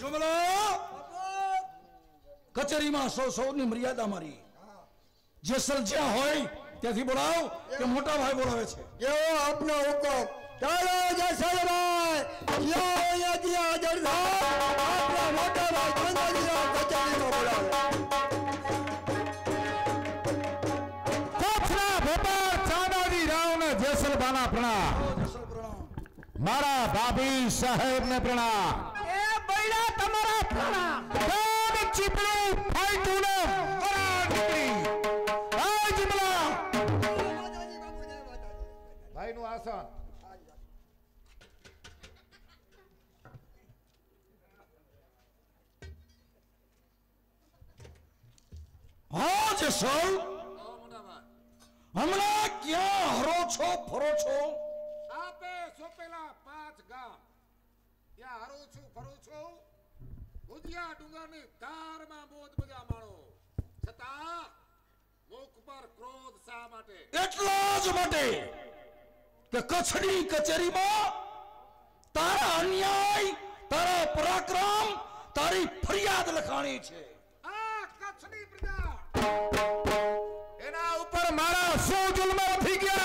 कचेरी में सौ मर्यादा मारी जेसल ज्या होय त्याथी बोलाव के मोटा भाई बोलावे छे केવો આપનો હુકમ ચાલો જેસલભાઈ યો યદી હાજર થાઓ આપણા મોટા ભાઈ ચંદાજીના કચેરીમાં બોલાવે કોથરા ભોપાલ ચાંદાજી રાવને જેસલબાના પ્રણામ મારા ભાભી સાહેબ ને પ્રણામ એ બૈડા તમારા પ્રણામ કોણ ચીપડું ફાઈટુને વરાળ નીકળી આજ મલા ભાઈ નું આસન हाँ जेसल हमने क्या हरो छो फरो छो આપે સોપેલા 5 ગામ ત્યાં હરો છું ફરો છું ભુજિયા ડુંગરની ધારમાં મોજ મજા માણો છતાં મુખ પર ક્રોધ શા માટે એટલા જ માટે કે કચ્છની કચેરીમાં તારા અન્યાય તારા પરાક્રમ તારી ફરિયાદ લખાણી છે આ કચ્છની પ્રજા એના ઉપર મારા શું જુલ્મ થઈ ગયા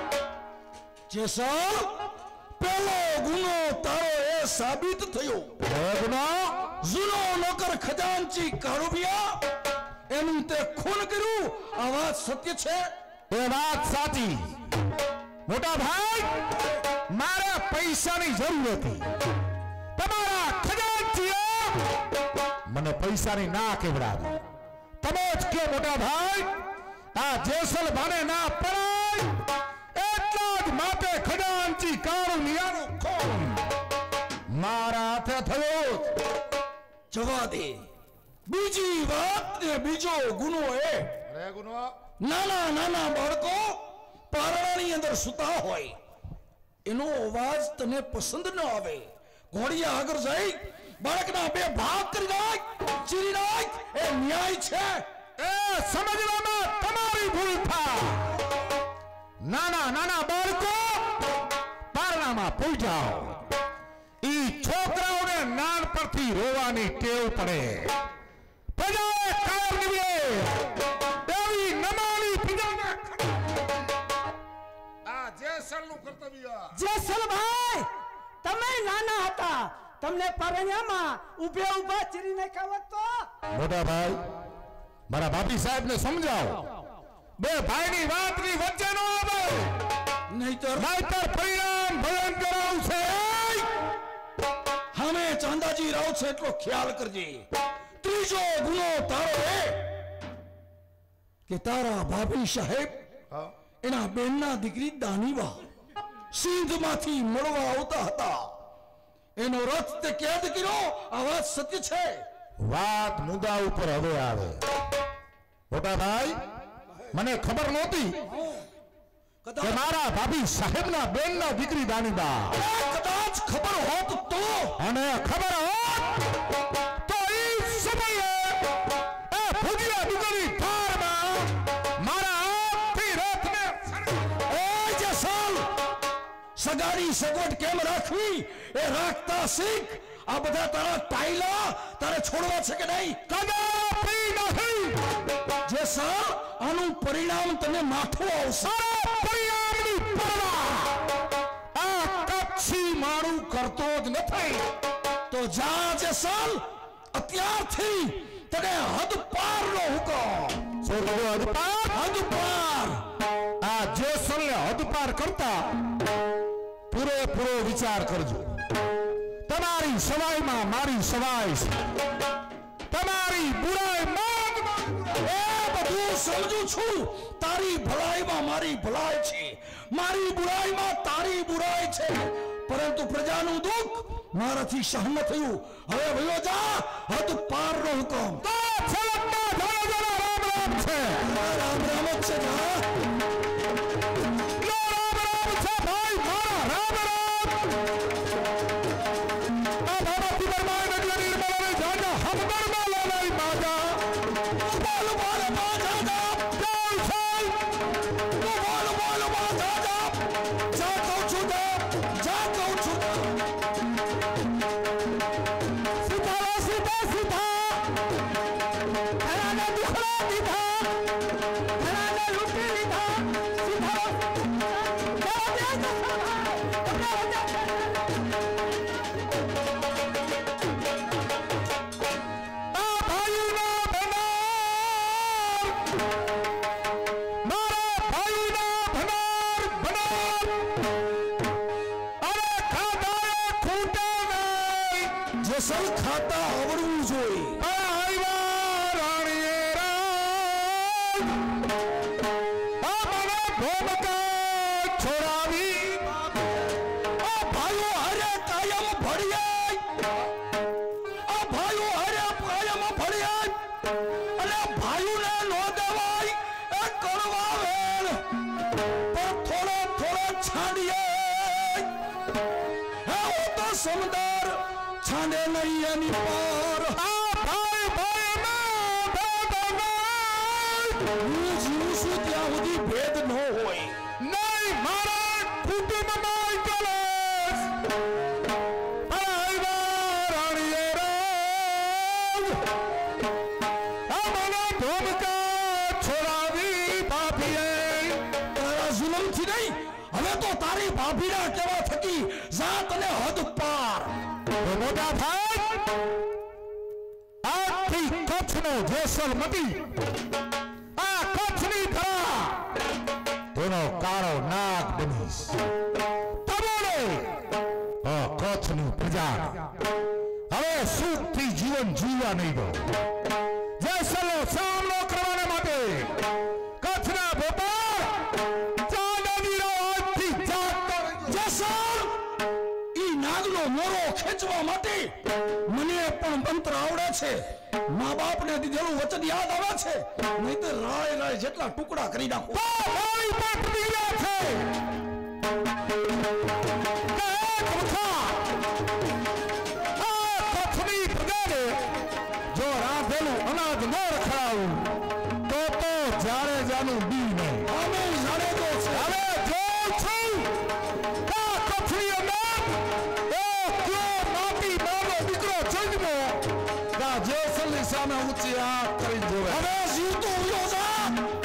જેસલ પેલો ગુનો તારો એ સાબિત થયો ગુનો જૂનો નોકર ખજાનચી કાળુબિયા એનું તે ખૂન કર્યું આ વાત સત્ય છે એ વાત સાચી મોટા ભાઈ મારે પૈસાની જરૂર હતી તમારા ખજાનચીએ મને પૈસાની ના કેવડાવી તમે જ કે મોટા ભાઈ આ જેસલભાને ના પડાય એટલા જ માટે ખજાનચી કાળુબિયાનું ખૂન મારા હાથે થયો જવા દે બીજી વાત ને બીજો ગુનો એ રે ગુનો નાના નાના બાળકો પારણાની અંદર સુતા હોય એનો અવાજ તને પસંદ ન આવે ઘોડિયા આગળ જઈ બાળકના બે ભાગ કરી નાખ ચીરી નાખ એ ન્યાય છે એ સમજવામાં તમારી ભૂલ થા નાના નાના બાળકો પારણામાં પૂઈ જાઓ ઈ છોકરાઓને નાન પરથી રોવાની ટેવ પડે પ્રજાએ કાયમ નીવડે એવી નમાલી પ્રજાને આ જેસલનું કર્તવ્ય જેસલભાઈ તમે નાના હતા તમને પરણ્યામાં ઊભે ઊભા ચીરી નાખ્યા હોત તો મોટા ભાઈ મારા બાપી સાહેબ ને સમજાવો બે ભાઈની વાતની વચ્ચે ન આવે નહીતર પરિણામ ભયંકર આવશે હમે ચાંદાજી રાવ છે એટલો ખ્યાલ કરજે ત્રીજો ગુનો તારો એ કે તારા ભાભી સાહેબ એના બેનના દીકરી દાનીવા સિંધમાંથી મળવા આવતા હતા એનો રથ તે કેદ કર્યો આ વાત સત્ય છે વાત મુદ્દા ઉપર હવે આવે મોટા ભાઈ મને ખબર નહોતી કે મારા ભાભી સાહેબના બેનના દીકરી દાનીબા કદાચ ખબર હોત તો અને ખબર હોત તો એ સમયે એ ભુજિયા ડુંગરની ધારમાં મારા હાથથી રથને એ જેસલ સગાડી સગવડ કેમ રાખવી એ રાખતા શીખ આ બધા તારા ટાઈલા તારે છોડવા છે કે નહીં કદાપી નહીં જેસલ આનું પરિણામ તને માઠું આવશે પરિણામની પરવા આ કચ્છી મારું કરતો જ નથી તો જા જેસલ અત્યારથી તને હદ પારનો હુકમ શું કહ્યું હદપાર હદ પાર આ જેસલને હદપાર કરતા પૂરેપૂરો વિચાર કરજો તમારી સવાઈમાં મારી સવાઈ છે તમારી બુરાઈ એ બધું સમજુ છું તારી ભલાઈમાં મારી ભલાઈ છે મારી બુરાઈમાં તારી બુરાઈ છે પરંતુ પ્રજાનું દુઃખ મારાથી સહન થયું હવે ભયો જા હદ પારનો હુકમ તો છલકતા ધોળા ધોળા રામ રામ છે રામ રામ જ છે જા રામ રામ છે ભાઈ મારા રામ રામ આ ભગવતી બરમાય નગરી નિર્મળને જાના હમદરમાં લાલાઈ માજા બોલ બોલ બાજા જા જય સાલ બોલ બોલ બાજા જા કહું છું જા કહું છું સીતારામ દુખડા દીધા ઘણાને લૂંટી લીધા સીધા જેસલ ખાતા આવડવું જોઈએ સમદાર છાંડે નહીં એની પાર હું જીવું છું ત્યાં સુધી ભેદ ન હોય નહીં મારા કુટુંબમાં કલેશ તારા જુલમથી નહીં હવે તો તારી ભાભીના કેવા થકી જાત અને હદ પાર મોટા ભાઈ આથી કચ્છનો જેસલ મટી આ કચ્છની ધરા તેનો કાળો નાગ બનીશ તમોને કચ્છની પ્રજા હવે સુખથી જીવન જીવવા નહીં દો જેસલનો સામનો કરવાના માટે કચ્છના ભોપાલ ચાંદનીનો આજથી જાગતો જેસલ નાગનો મોરો ખેંચવા માટે મને પણ મંત્ર આવડે છે મા બાપને દીધેલું વચન યાદ આવે છે નહીં તો રાય રાય જેટલા ટુકડા કરી નાખો મારી પાટડી છે કચ્છની પ્રજાને જો રાંધેલું અનાજ ન રખાવું તો જાણે જાનું બી નહીં અમે જાણે તો છે હવે જો છું કચ્છની અંદર જેસલની સામે ઊંચી આંખ કરી જોવે હવે જીવતો ઉયો જા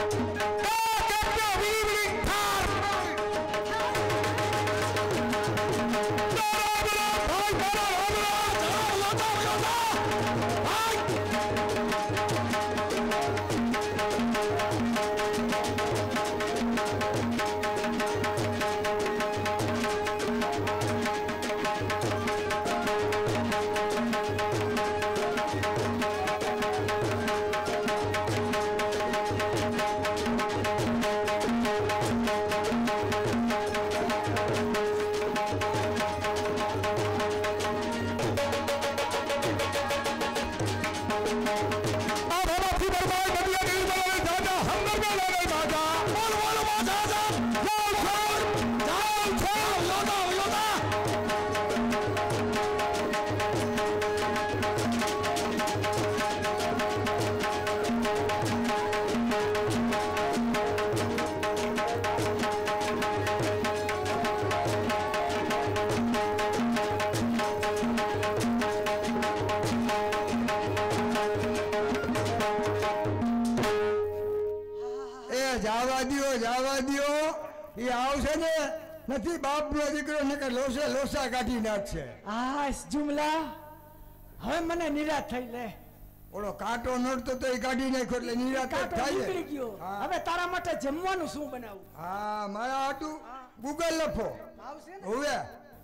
જવા દ્યો એ આવશે ને નથી બાપનો દીકરો નકર લોસા કાઢી નાખશે આસ જુમલા હવે મને નિરાશ થઈ લે ઓલો કાંટો નડતો તો એ કાઢી નાખ્યો એટલે નિરાશ થાય હવે તારા માટે જમવાનું શું બનાવું હા મારા હાટું ગૂગલ લખો આવશે ને હવે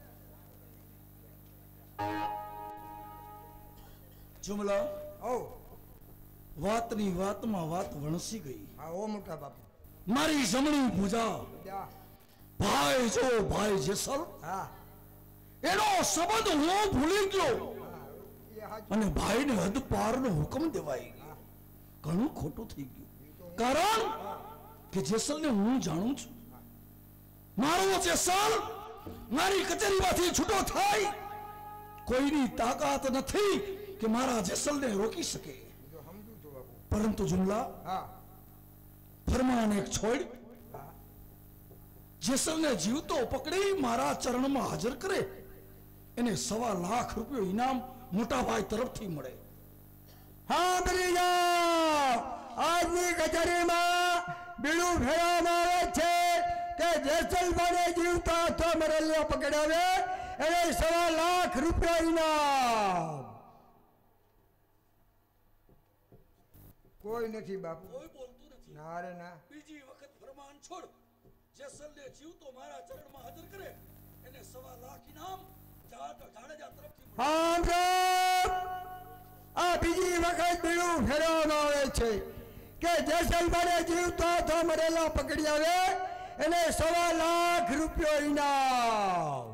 જુમલા ઓ વાતની વાતમાં વાત વણસી ગઈ હા ઓ મોટા બાપુ મારી જમણી ભુજા ભાઈ જો ભાઈ જેસલ હા એનો સંબંધ હું ભૂલી ગયો અને ભાઈને હદ પારનો હુકમ દેવાઈ ગયો ઘણું ખોટું થઈ ગયું કારણ કે જેસલને હું જાણું છું મારો જેસલ મારી કચેરીમાંથી છૂટો થાય કોઈની તાકાત નથી કે મારા જેસલને રોકી શકે પરંતુ જુમલા ફરમાન એક છોડ જેસલને જીવતો પકડી મારા ચરણમાં હાજર કરે એને 1.25 લાખ રૂપિયા ઇનામ મોટા ભાઈ તરફથી મળે હા દરિયા આજની કચેરીમાં બીડું ફેરવામાં આવે છે કે જેસલમાને જીવતા હતો મરેલને પકડાવે એને 1.25 લાખ રૂપિયા ઇનામ. કોઈ નથી બાપુ, કોઈ બોલતું નથી. ના રે ના. બીજી વખત ફરમાન છોડ. જેસલને જીવતો મારા ચરણમાં હાજર કરે એને 1.25 લાખ ઇનામ જાડેજા તરફથી. આમ આ બીજી વખત બીડું ફેરવામાં આવે છે કે જેસલમાને જીવતો હતો મરેલા પકડી આવે એને 1.25 લાખ રૂપિયા ઇનામ.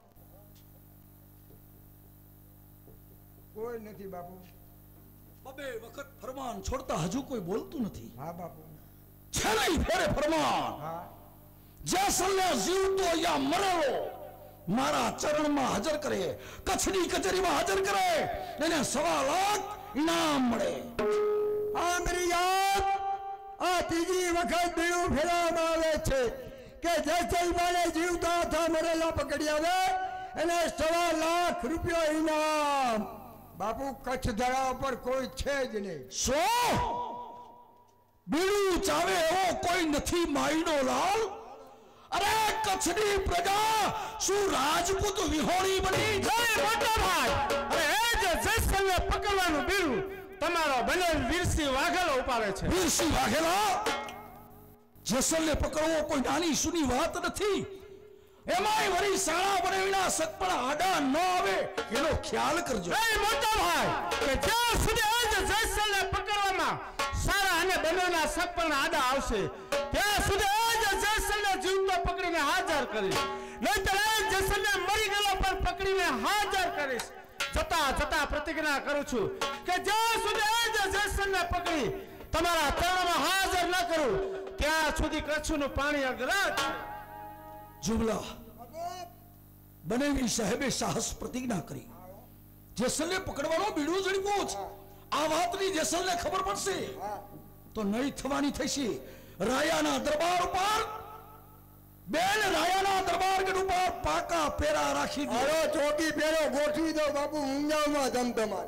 કોઈ નથી બાપુ. બબે વખત ફરમાન છોડતા હજુ કોઈ બોલતું નથી. હા બાપુ. છેલ્લી ફેરે ફરમાન. હા. જેસલને જીવતો યા મરેલો મારા ચરણમાં હાજર કરે, કચ્છની કચેરીમાં હાજર કરે એને 1.25 લાખ ઇનામ મળે. આ મારી યાદ આ ત્રીજી વખત બીડું ફેરવામાં આવે છે કે જેસલમાને જીવતા હતા મરેલા પકડી આવે એને 1.25 લાખ રૂપિયા ઇનામ. બાપુ કચ્છ ધરા પર કોઈ છે જ નહીં. શું બીડું ચાવે એવો કોઈ નથી માઈનો લાલ? અરે કચ્છની પ્રજા શું રાજપૂત વિહોણી બની? મોટા ભાઈ, અરે એ જે જેસલને પકડવાનું બીડું તમારો બનેલ વીરસિંહ વાઘેલો ઉપાડે છે. વીરસિંહ વાઘેલા? જેસલને પકડવો કોઈ નાની સુની વાત નથી. એમાંય વળી સાળા બનાવીના સગપણ આડા ન આવે એનો ખ્યાલ કરજો. એ મોટા ભાઈ, કે જ્યાં સુધી આ જે જેસલને પકડવામાં સારા અને બનેલા સગપણ આડા આવશે ત્યાં સુધી આ જે જેસલને જીવતો પકડીને હાજર કરીશ, નહીંતર આ જેસલને મરી ગયેલો પણ પકડીને હાજર કરીશ. જતા જતા પ્રતિજ્ઞા કરું છું કે જ્યાં સુધી આ જે જેસલને પકડી તમારા ચરણમાં હાજર ન કરું ત્યાં સુધી કચ્છનું પાણી અઘરા છે. જુમલા બનેવી સાહેબે સાહસ પ્રતિજ્ઞા કરી. જેસલને પકડવાનો બીડું ઝડપો છે. આ વાતની જેસલને ખબર પડશે તો નહીં થવાની થશે. રાયાના દરબાર ઉપર બેન રાયાના દરબારગઢ ઉપર પાકા પેરા રાખી દો. હાલો ચોકી પેરો ગોઠવી દો બાપુ ઊંઝામાં ધમધમાટ.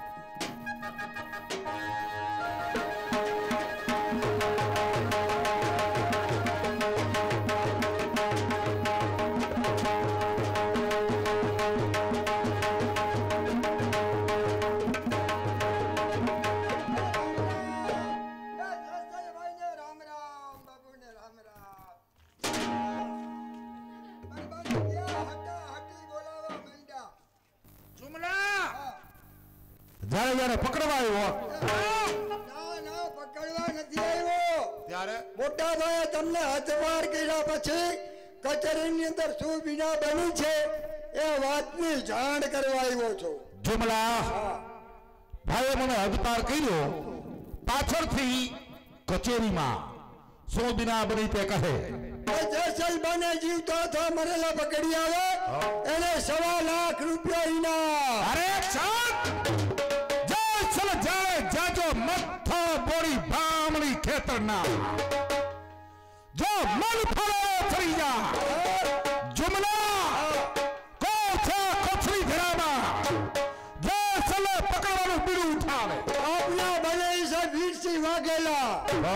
જ્યારે જ્યારે પકડવા આવ્યો ના પકડવા નથી આવ્યો. ત્યારે મોટા ભાઈએ તમને હથવાર કર્યા પછી કચેરીની અંદર શું વિના બની છે એ વાતની જાણ કરવા આવ્યો છું. જુમલા ભાઈએ મને હદપાર કર્યો. પાછળથી કચેરીમાં શું બિના બની તે કહે જેસલમાને જીવતો હતો મરેલા પકડી આવે એને 1.25 લાખ રૂપિયા ઇનામ. અરે શાંત! જેસલ જાણે જાજો મથો બોડી ભામણી ખેતરના જો મન ફળો ફરી જા. જુમલા કોછા કોછરી ધરામાં જેસલે પકડવાનું બીડું ઉઠાવે. આપના બને છે વીરસિંહ વાઘેલા.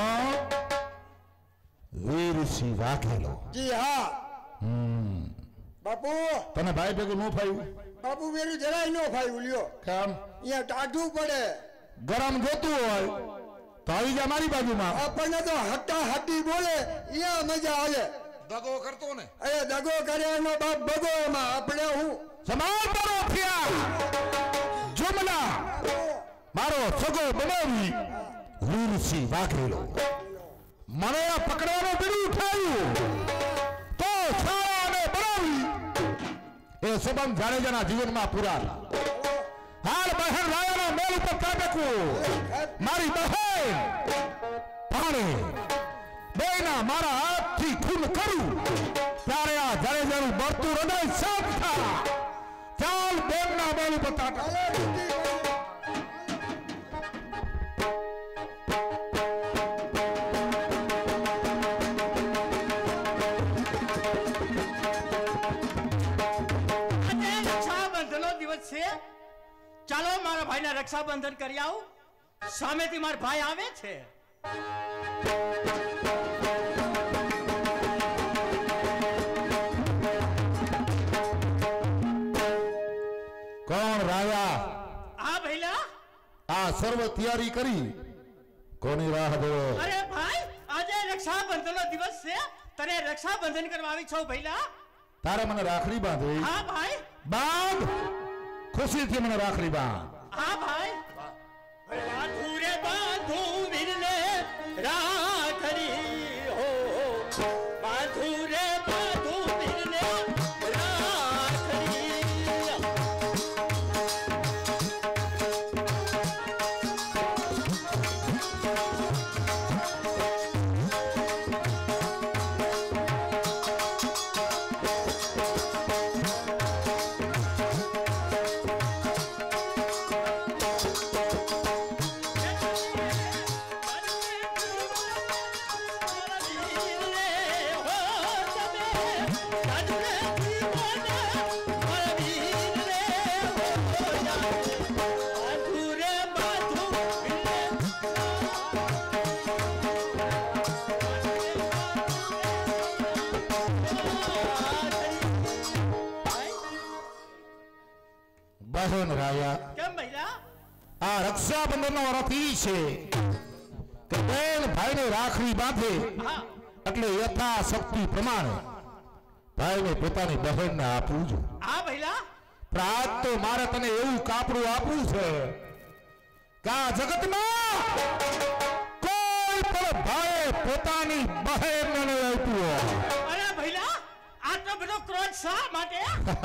વીરસિંહ વાઘેલો? જી હા બાપુ. તને ભાઈ ભેગું ન ફાયું? બાપુ વેરું જરાય નો ફાયું લ્યો. કેમ? અહીંયા ટાઢું પડે. ગરમ જોતું હોય તો આવી જા મારી બાજુમાં. આપણને તો હટ્ટા હટ્ટી બોલે અહીંયા મજા આવે. દગો કરતો ને અરે દગો કર્યાનો બાપ બગો એમાં આપણે હું સમાન બનો થયા. જુમલા મારો સગો બનાવી વીરસિંહ વાઘેલો મને આ પકડવાનું બીડું ઉઠાવ્યું તો સારા અને બનાવી એ સંબંધ જાડેજાના જીવનમાં પુરાણ. હાલ બહેન રાયાના મેલ ઉપર કાબેકું મારી બહેન પાણી બેના મારા હાથથી ખૂન કરું ત્યારે આ જાડેજાનું બળતું હૃદય શાંત થા. ચાલ બેનના મેલ ઉપર તાટા. ચાલો મારા ભાઈને રક્ષાબંધન કરી આવું. સામેથી મારા ભાઈ આવે છે. कौन राया? हाँ भैया। सर्व तैयारी करी कोनी राह दो? अरे भाई आज रक्षाबंधन दिवस से तने रक्षाबंधन करवावी छो भैया। तारे मन राखड़ी बांधे? हाँ भाई। बांध, खुशी थी मन राखड़ी बांध। हाँ भाई। बांधूरे बांधू मिलने राखड़ी हो, बांधूरे बांधू मिलने राखड़ी। बहन राया કેમ ભૈલા? આ રક્ષાબંધન નો અર્થ ઈ છે કે બેન ભાઈને રાખડી બાંધે એટલે યથાશક્તિ પ્રમાણે ભાઈને પોતાની બહેનને આપવું જોઈએ. હા ભૈલા. પણ આજ તો મારે તને એવું કાપડું આપવું છે કે આ જગતમાં કોઈ પણ ભાઈએ પોતાની બહેનને નહીં આપ્યું હોય. અરે ભૈલા આટલો બધો ક્રોધ શા માટે?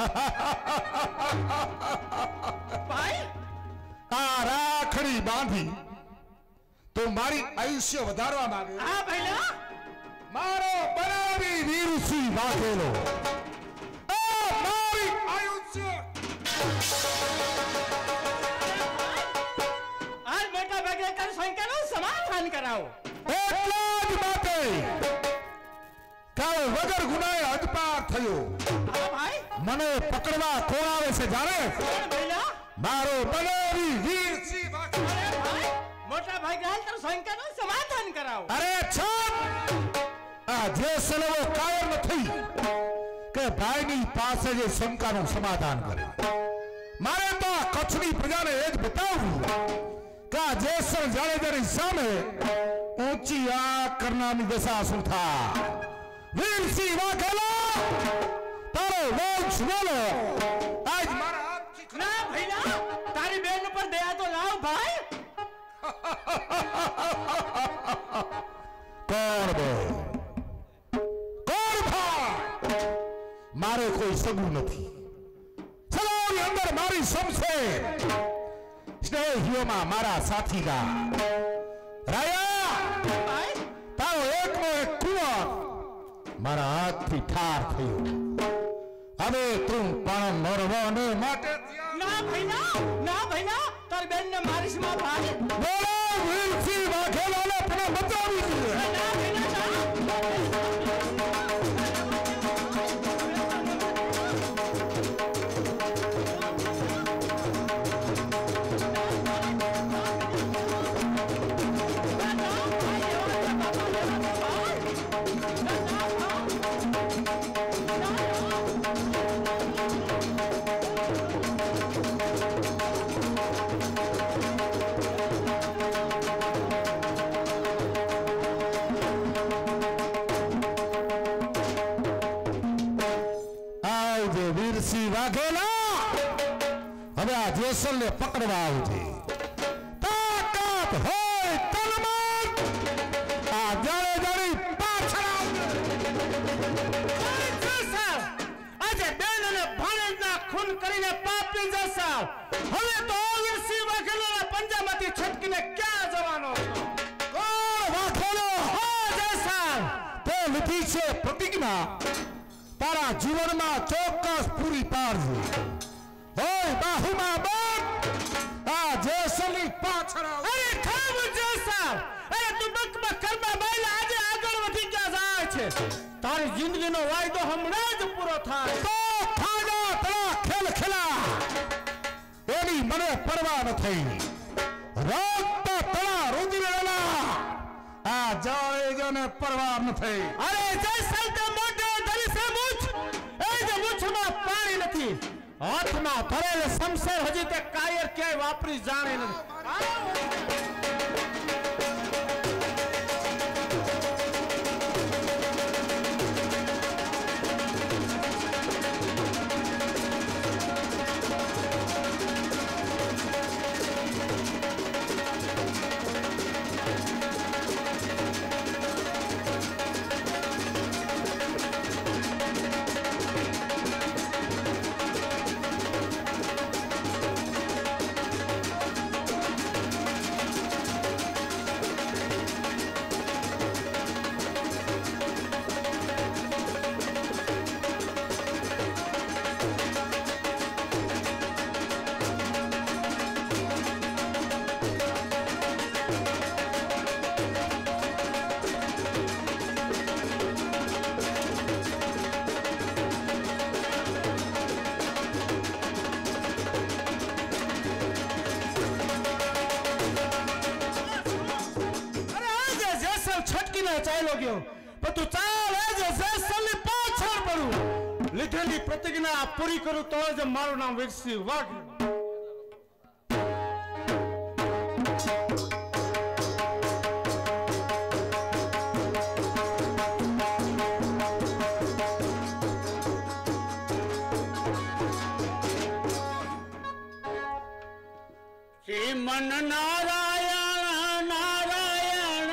ભાઈ આ રાખડી બાંધી તો મારી આયુષ્ય વધારવા માંગે. હા ભૈલા. મારો બનાવી વીરસિંહ વાઘેલો મારી આયુષ્ય આજ મોટા ભાગે કર સંખ્યાનું સમાધાન કરાવો. એટલા જ માટે કાળ વગર ગુનાએ હદપાર થયો. હા ભાઈ. મને પકડવા કોણ આવે છે જાણે? કોણ ભૈલા? મારો બનાવી વીરસિંહ વાઘેલો. અરે ભાઈ મોટા ભાઈ ગાલ કર સંખ્યાનું સમાધાન કરાવો. અરે છોડ આ જે સલવો કાયમ નથી કે ભાઈની પાસે જે શંકાનું સમાધાન કરે. મારે તો આ કચ્છની પ્રજાને એ જ બતાવવું કે આ જેસર જાડેજાની સામે ઊંચી આંખ કરનારની દશા શું થાય. વીરસિંહ વાઘેલો તારો વંશ બોલો. આજ મારા હાથથી ના ભૈલા તારી બેન ઉપર દયા તો લાવ ભાઈ. કોણ બે કોણ ભાઈ? મારે કોઈ સગું નથી. સલાની અંદર મારી સમસે સ્નેહીઓમાં મારા સાથીદાર રાયા. ભાઈ તારો એકનો એક કુંવર મારા હાથથી ઠાર થયો. હવે તું પણ મરવાને માટે ના ભૈલા તારી બેન ને મારીશ માં ભાઈ. બોલો વીરસિંહ વાઘેલાને તને બચાવી દીધો. ના ભૈલા ના. આવજે વીરસિંહ વાઘેલા. હવે આ જેસલને પકડવા આવજે. તાકાત હોય તલમાં આ જાડેજાની પાછળ આવજે. આજે બેન અને ભાણેજના ખૂન કરીને પાપી જશા. હવે તો વીરસિંહ વાઘેલાના પંજામાંથી છટકીને ક્યાં જવાનો છો? કોણ વાઘેલો? હા જશા. તે લીધી છે પ્રતિજ્ઞા તારા જીવનમાં ચોક્કસ પૂરી પાડજે. હોય બાહુમાં બંધ આ જેસલની પાછળ આવજે. અરે ખામ જશા. અરે તું બકબક કરમાં બાયલા આજે આગળ વધી ક્યાં જાય છે? તારી જિંદગીનો વાયદો હમણાં જ પૂરો થાય. તો થાજા તળા ખેલ ખેલા એની મને પરવા ન થઈ. રક્ત તળા રુધિરેલા પરવાર નથી. અરે જેસલ તે મોટો ધરી છે મૂછ એ જે મૂછમાં પાણી નથી હાથમાં ભરેલ શમશેર હજી તે કાયર ક્યાંય વાપરી જાણે નથી. ચાલ્યો ગયો પણ તું ચાલ જેસલની પાછળ પડું લીધેલી પ્રતિજ્ઞા પૂરી કરું તો જ મારું નામ વીરસિંહ વાઘેલો. શ્રીમન નારાયણ નારાયણ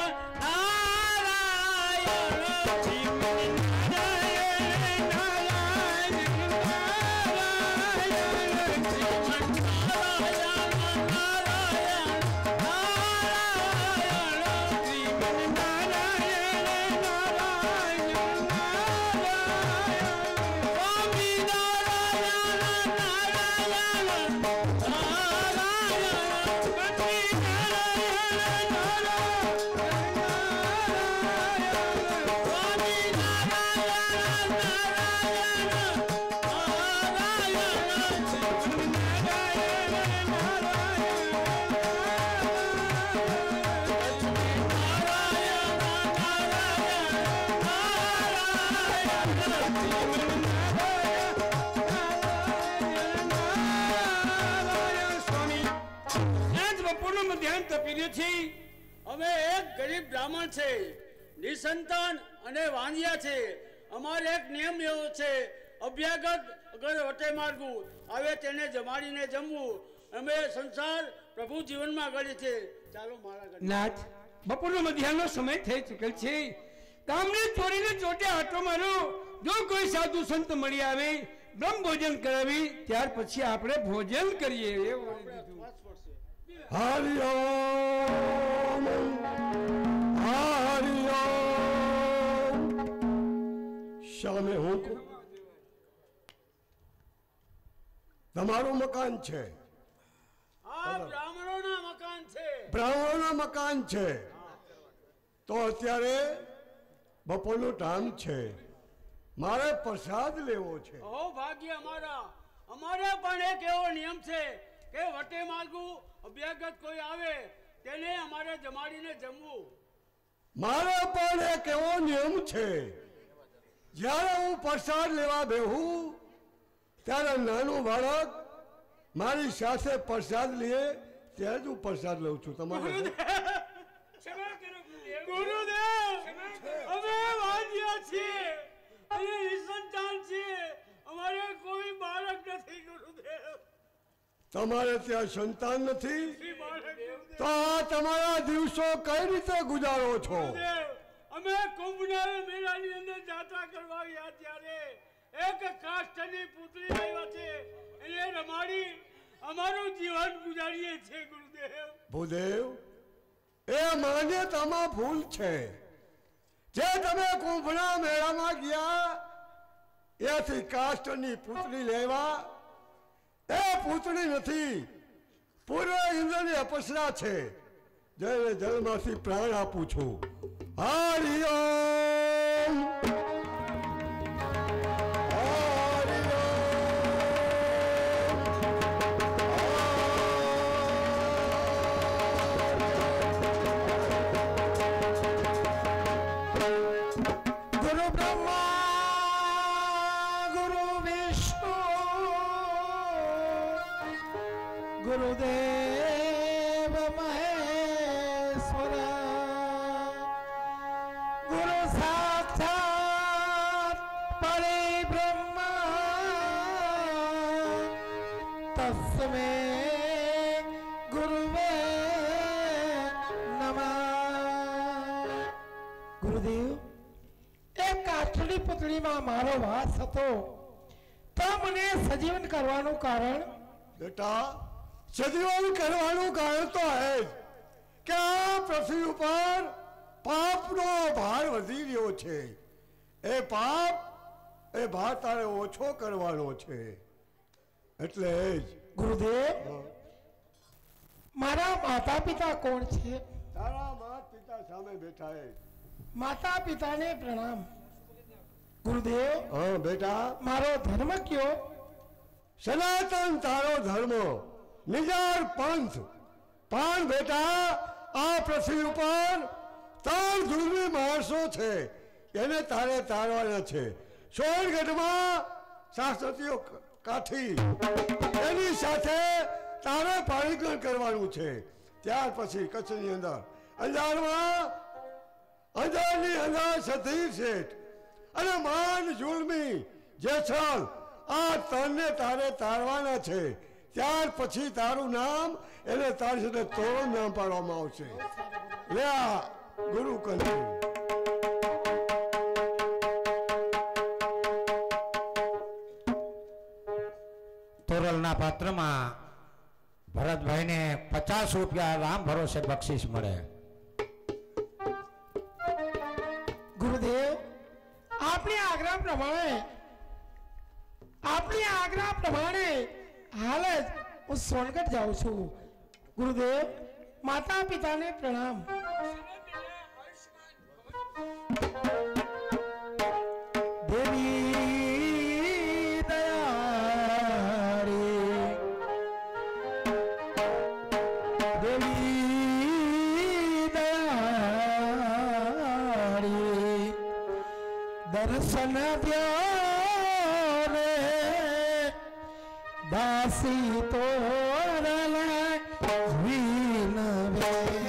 અમે એક ગરીબ બ્રાહ્મણ છે નિસંતાન અને વાંજિયા છે. અમારે એક નિયમ એવો છે અભ્યાગત અગર વટે માર્ગું આવે તેને જમાડીને જમવું. અમે સંસાર પ્રભુ જીવનમાં ગળી છે. ચાલો મારા ઘરે. નાથ બપોરનો મધ્યાહનનો સમય થઈ ચૂકેલ છે. ગામની ચોરીને ચોટે આટો મારો. જો કોઈ સાધુ સંત મળી આવે બ્રહ્મ ભોજન કરાવી ત્યાર પછી આપણે ભોજન કરીએ. હરિ ઓમ હરિ ઓમ. સામે હું તમારું મકાન છે? આ બ્રાહ્મણોના મકાન છે. બ્રાહ્મણોના મકાન છે તો અત્યારે બપોરનો ટાઈમ છે. મારે પ્રસાદ લેવો છે. ઓ ભાગ્ય અમારા. અમારે પણ એક એવો નિયમ છે કે વટે માર્ગું અભ્યાગત કોઈ આવે તેને અમારે જમાડીને જમવું. મારે પણ એક એવો નિયમ છે જ્યારે હું પ્રસાદ લેવા બેહું ત્યારે નાનું બાળક મારી સાથે પ્રસાદ લે ત્યારે જ હું પ્રસાદ લઉં છું. તમારે ગુરુદેવ અમે વાંજ્યા છીએ અને નિસંતાન છીએ. અમારે કોઈ બાળક નથી ગુરુદેવ. તમારે ત્યાં સંતાન નથી તો આ તમારા દિવસો કઈ રીતે ગુજારો છો? અમે કુંભના મેળાની અંદર જાત્રા કરવા ગયા ત્યારે એક કાષ્ઠની પુત્રી આવ્યા છે એને રમાડી અમારું જીવન ગુજારીએ છીએ ગુરુદેવ. ભૂદેવ એ માન્યતામાં ભૂલ છે. જે તમે કુંભના મેળામાં ગયા એથી કાષ્ઠની પુત્રી લેવા એ પૂતળી નથી. પૂર્વ ઇન્દ્રની અપસરા છે. જેને જલમાંથી પ્રાણ આપું છું. હરિ ઓમ હરિ ઓમ. देव महेश्वर गुरु साक्षात परिब्रह्म तस्मै गुरुवे नमः। गुरुदेव एक काष्ठली पुतली में मारो वास हतो तो मने सजीवन करवानु कारण बेटा सजीवन करवानु कारण तो है कि आ पृथ्वी पर पापनो भार वधी રહ્યો છે એ પાપ એ ભાર તારે ઓછો કરવાનો છે એટલે જ गुरुदेव मारा माता पिता कौन छे? તારા માતા પિતા સામે બેઠા છે। माता पिता ने प्रणाम। गुरुदेव हाँ बेटा मारो धर्म क्यों? सनातन तारो धर्म निजार पंथ पण बेटा आ पृथ्वी पर तार जुलमी माणसो छे એને તારે તારવાના છે। સોનગઢમાં શાસ્ત્રીઓ કાઠી એની સાથે તારે પાણીગ્રહણ કરવાનું છે। ત્યાર પછી કચ્છની અંદર અંજારની અંદર સધીર શેઠ અને માન जुलमी જેસલ आ तने तारे तारवाना छे। त्यार पछी तारू नाम एने तारी साथे तोरण नाम पाडवामां आवशे। ले आ गुरु कन्या તોરલના પાત્રમાં ભરતભાઈને 50 રૂપિયા રામ ભરોસે બક્ષિસ મળે। गुरुदेव आपनी आग्रह प्रमाणे हाल ज हूँ सोनगढ़ जाऊँ छू। गुरुदेव माता पिता ने प्रणाम। देवी दयारी देवी दयारी दर्शन द्यो रे दासी तोरल वीनवे।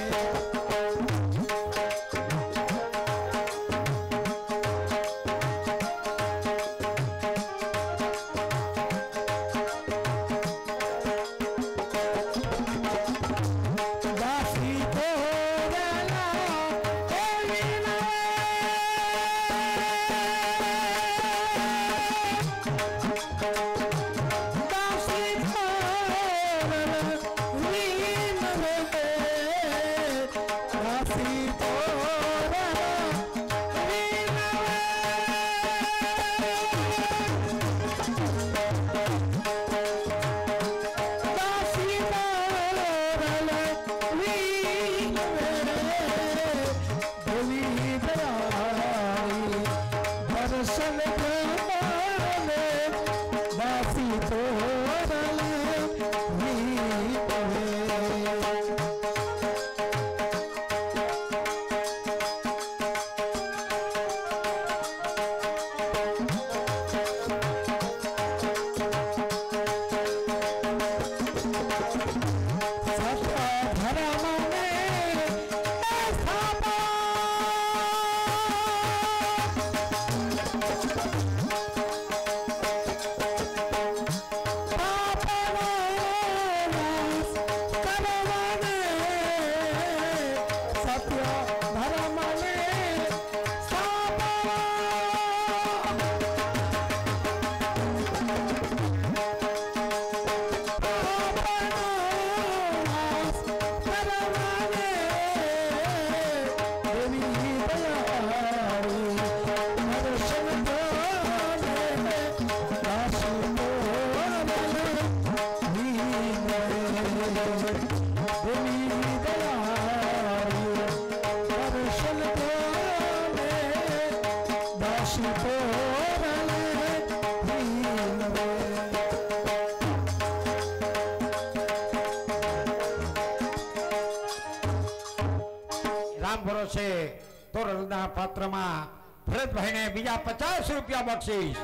ભરોસે તોરલના પાત્રમાં ભરતભાઈને બીજા 50 રૂપિયા બક્ષિસ।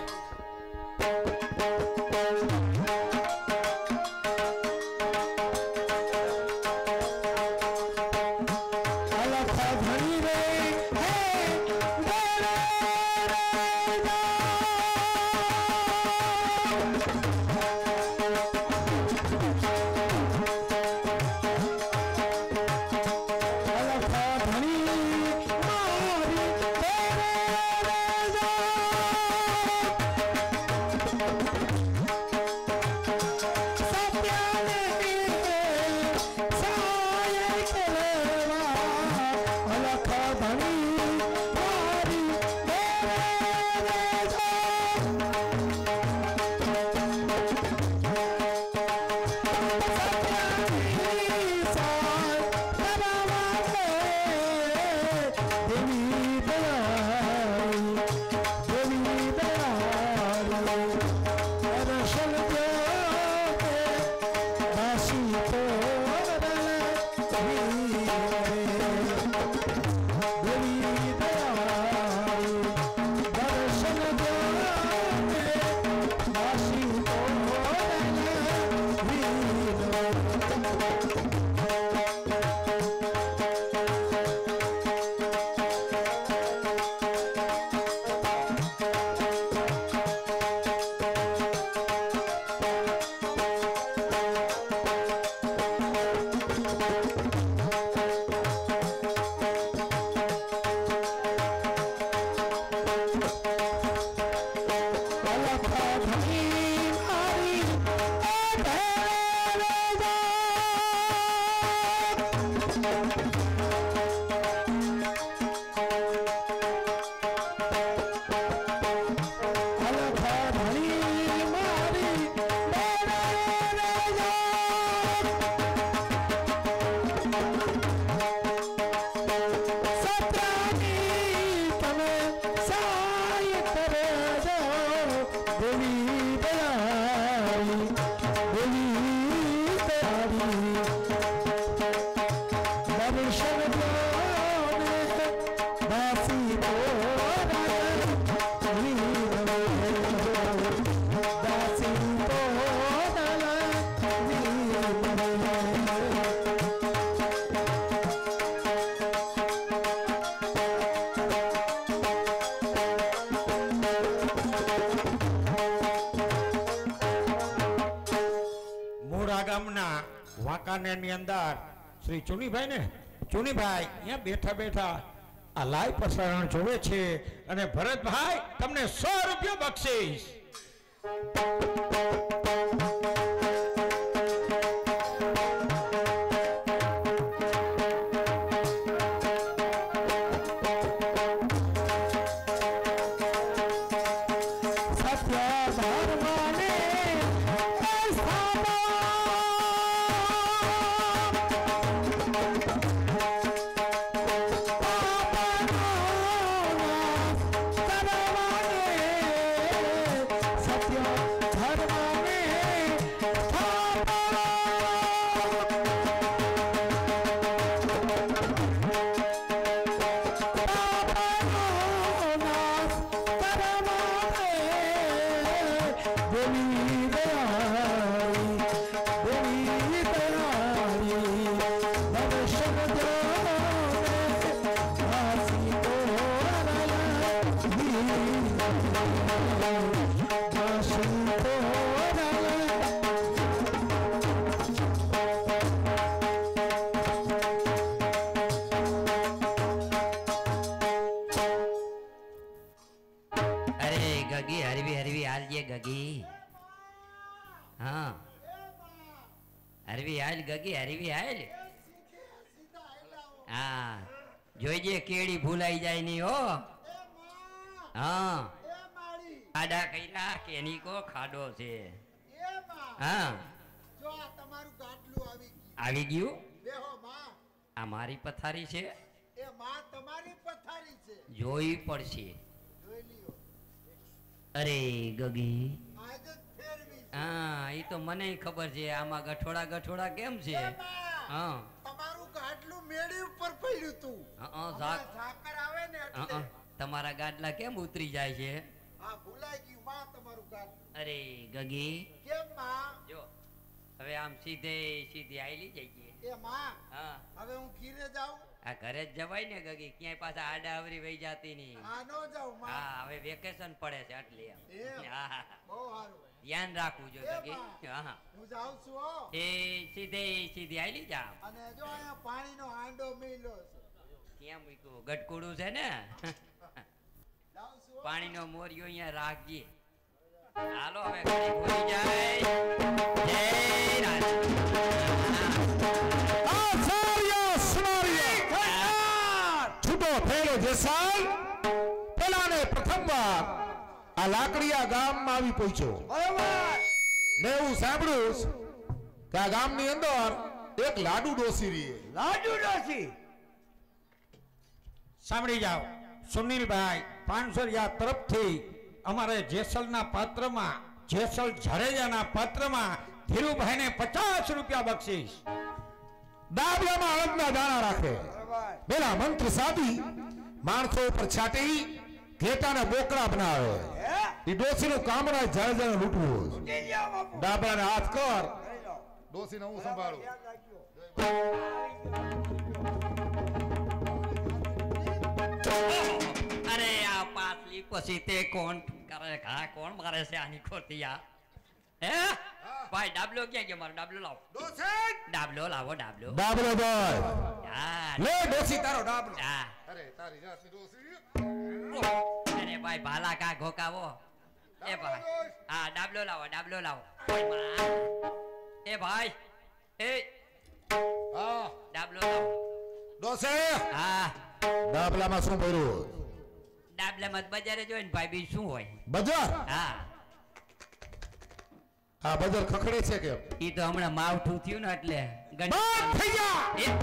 વાંકાનેરની અંદર શ્રી ચુનીભાઈ ને ચુનીભાઈ અહીંયા બેઠા બેઠા આ લાઈવ પ્રસારણ જોવે છે અને ભરતભાઈ તમને 100 રૂપિયા બક્ષીસ. જોઈજે કેડી ભૂલાઈ જાય ની હો. હા ખાડા કર્યા કે એની કો ખાડો છે. હા જો આ તમારું ગાટલું આવી ગયું. બેહો માં. આ મારી પથારી છે. એ માં તમારી પથારી છે. જોઈ પડશે. જોઈ લ્યો. અરે ગગી આજ જ ફેરવી. હા ઈ તો મને ખબર છે. આમાં ગઠોડા ગઠોડા કેમ છે? હા તમારું ગાટલું મેળી ઉપર પડ્યું તું. ઝાકર આવે ને એટલે તમારા ગાડલા કેમ ઉતરી જાય છે? હા ભૂલાઈ ગયું માં તમારું ગાટલું. અરે ગગી કેમ માં? જો હવે આમ સીધે સીધી આઈલી જઈએ. એ માં હા હવે હું ઘીરે જાઉં. આ ઘરે જ જવાય ને ગગી, ક્યાંય પાછા આડા આવરી વહી જાતી ની. હા નો જાઉં માં. હા હવે વેકેશન પડે છે એટલે હા બહુ સારું ધ્યાન રાખવું જોઈએ ગગી. હા હું જાઉં છું હો. એ સીધે સીધી આઈલી જા. અને જો અહીંયા પાણીનો હાંડો મેલ્યો છે. ક્યાં મૂક્યું? ગટકુડું છે ને. પાણીનો મોરિયો અહીંયા રાખજે. હાલો હવે ઘડી ભૂલી જાય. જય રાજ. છૂટો થયેલો જેસાલ પેલાને પ્રથમવાર આ લાકડીયા ગામમાં આવી પહોંચ્યો. મેં એવું સાંભળ્યું કે આ ગામની અંદર એક લાડુ ડોસી રહી. લાડુ ડોસી સાંભળી જાઓ સુનિલભાઈ 500 તરફથી અમારે જેસલના પાત્રમાં જેસલ જાડેજાના પાત્રમાં ધીરુભાઈને 50 રૂપિયા બક્ષીસ. દાબલામાં અળદના દાણા રાખે પેલા મંત્ર સાધી માણસો ઉપર છાટી ઘેટાના બોકડા બનાવે એ ડોસીનું કામ ના જાણે લૂંટવું ડાબલાને હાથ કર ડોસીને હું સંભાળું અરે આ પાટલી પછી તે કોણ કરે ઘા કોણ મારે છે આની ખોટિયા હે ભાઈ ડાબલો ક્યાં ગયો મારો ડાબલો લાવો ડાબલો લાવો ડાબલો ભાઈ હા લે ડોસી તારો ડાબલો હા અરે તારી જાતની ડોસી અરે ભાઈ ભાલા કા ઘોકાવો એ ભાઈ હા ડાબલો લાવો એ ભાઈ એ હા ડાબલો લાવો ડોસી હા ડાબલામાં શું ભર્યું ડાબલામાં બજારે જોઈને ભાઈ બી શું હોય બજાર હા આ બજાર ખખડે છે કે ઈ તો હમણાં માવઠું થયું ને એટલે બંધ થઈ જા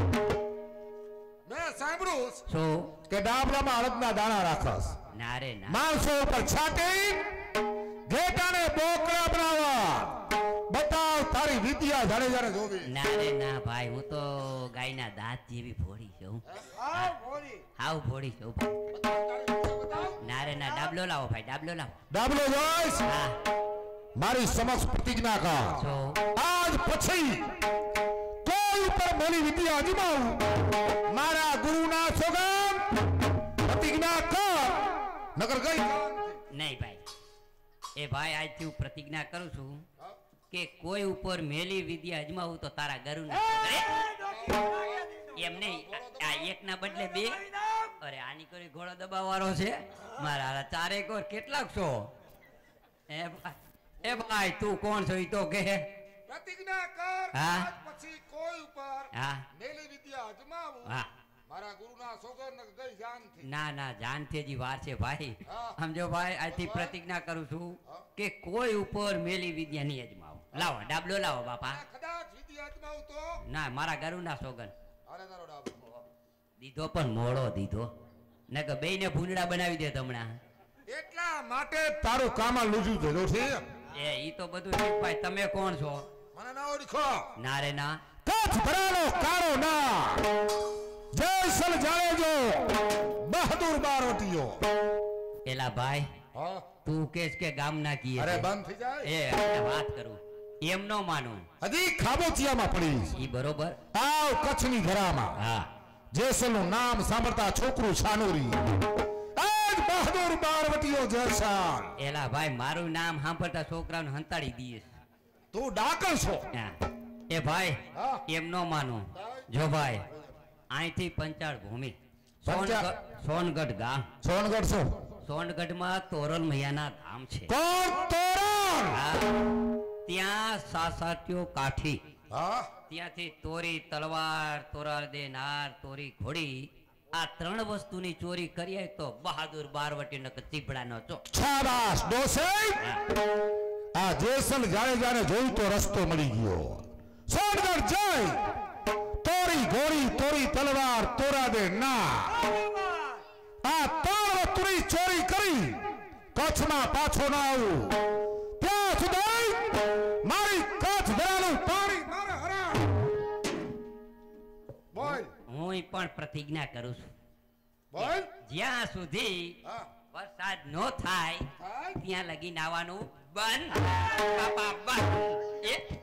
મેં સાંભળ્યું શું કે ડાબલામાં અળદના દાણા રાખસ ના રે ના માણસો ઉપર છાટી ઘેટાને બોકડા બનાવવા બતાવ તારી વિદ્યા જાણે જાણે જોવી ના રે ના ભાઈ હું તો ગાયના દાંત જેવી ભોળી છું હાવ ભોળી છું ના રે ના ડાબલો લાવો ભાઈ ડાબલો લાવો ડાબલો જોઈશ હા મારી સમક્ષ પ્રતિજ્ઞા કર શું આજ પછી કોઈ ઉપર મારી વિદ્યા અજમાવું મારા ગુરુના સોગંદ પ્રતિજ્ઞા કર નગર ગઈ નહીં ભાઈ એ ભાઈ આજથી હું પ્રતિજ્ઞા કરું છું કે કોઈ ઉપર મેલી વિદ્યા અજમાવું તો તારા ગરુ એમ નહીં આ એક ના બદલે બે અરે આની કરી ઘોડો દબાવવાનો છે મારા ચારે કોર કેટલાક છો એ ભાઈ તું કોણ છો ઈ તો કે પ્રતિજ્ઞા કર હા. આજ પછી કોઈ ઉપર હા મેલી વિદ્યા અજમાવું હા મારા ગુરુના સોગંદ ગઈ જાનથી ના ના જાનથી જ વાર છે ભાઈ હા. સમજો ભાઈ આજથી પ્રતિજ્ઞા કરું છું કે કોઈ ઉપર મેલી વિદ્યા નહીં અજમાવો લાવો ડાબલો લાવો બાપા આ કદાચ વિદ્યા અજમાવું તો ના મારા ગરુના સોગન અરે તારો ડાબો દીધો પણ મોડો દીધો ને કે બેયને ભૂંડડા બનાવી દે હમણાં એટલા માટે તારું કામ લૂજ્યું થયેલું છે એ ઈ તો બધું ઠીક ભાઈ તમે કોણ છો મને ના ઓળખો ના રે ના કચ્છ ભરાનો કાળો ના જયસલ જાણેજો બહાદુર બારોટીઓ એલા ભાઈ હા તું કેસ કે ગામ ના કીએ અરે છે. બંધ થઈ જાય એ આપણે વાત કરું એમ નો માનું હજી ખાબોચિયામાં પડી ઈ બરોબર આવ કચ્છની ઘરામાં હા જેસલનું નામ સાંભળતા છોકરું છાનોરી આજ બહાદુર બારવટીઓ જયસાલ એલા ભાઈ મારું નામ સાંભળતા છોકરાને હંતાડી દઈએ તું ડાકર છો એ ભાઈ હા. એમ નો માનું જો ભાઈ અહીંથી પંચાળ ભૂમિ પંચાળ? સોનગઢ ગામ સોનગઢ છો સોનગઢમાં તોરલ મૈયાના ધામ છે કોણ તોરણ હા. ત્યાં સાસાટીઓ કાઠી હા ત્યાંથી તોરી તલવાર તોરાર દે નાર તોરી ઘોડી આ ત્રણ વસ્તુની ચોરી કરીએ તો બહાદુર બારવટી નક ચીપડાનો ચો શાબાશ ડોસે આ જેસલ જાણે જોઈ તો રસ્તો મળી ગયો સોનગઢ જઈ તોરી ઘોડી તોરી તલવાર તોરા દે ના આ ત્રણ વસ્તુની ચોરી કરી કચ્છમાં પાછો ના આવું ત્યાં સુધી મારી કચ્છ ભરાનું પાણી મારે હરા બોલ હું પણ પ્રતિજ્ઞા કરું છું બોલ જ્યાં સુધી હા વરસાદ નો થાય થાય ત્યાં લગી નાવાનું બંધ બાપા બંધ એ